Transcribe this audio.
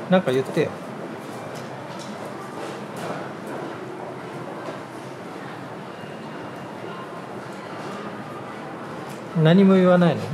なんか言ってよ。何も言わないの？